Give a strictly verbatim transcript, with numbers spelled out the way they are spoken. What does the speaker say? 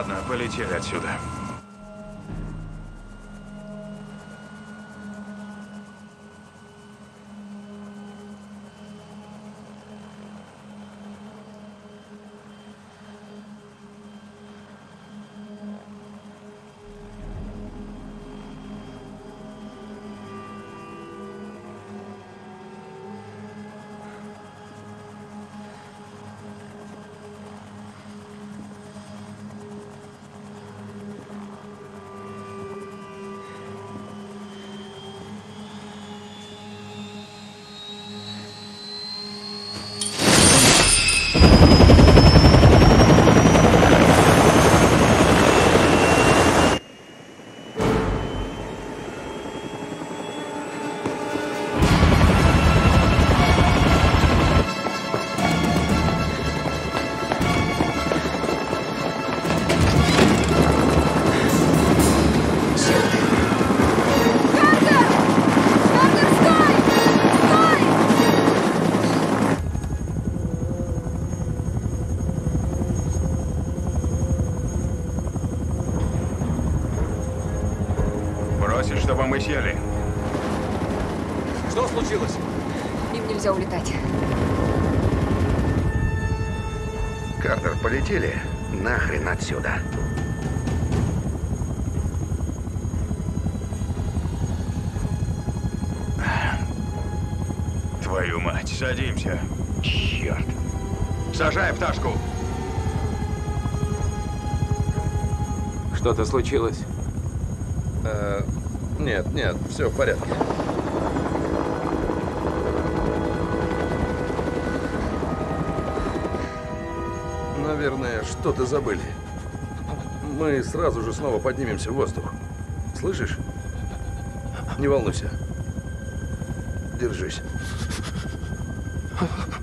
Ладно, полетели отсюда. Чтобы мы сели. Что случилось? Им нельзя улетать. Картер, полетели? Нахрен отсюда. Твою мать, садимся. Черт. Сажай пташку. Что-то случилось? Э, нет, нет, все в порядке. Наверное, что-то забыли. Мы сразу же снова поднимемся в воздух. Слышишь? Не волнуйся. Держись.